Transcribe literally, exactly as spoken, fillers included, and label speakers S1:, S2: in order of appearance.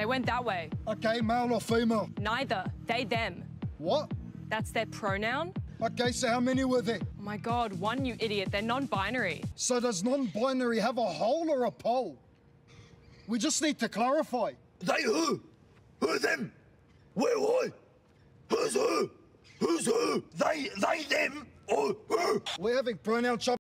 S1: They went that way.
S2: Okay, male or female?
S1: Neither. They, them.
S2: What?
S1: That's their pronoun?
S2: Okay, so how many were there?
S1: Oh my God, one, you idiot. They're non-binary.
S2: So does non-binary have a hole or a pole? We just need to clarify.
S3: They who? Who them? Where why? Who's who? Who's who? They, they, them, or who?
S2: We're having pronoun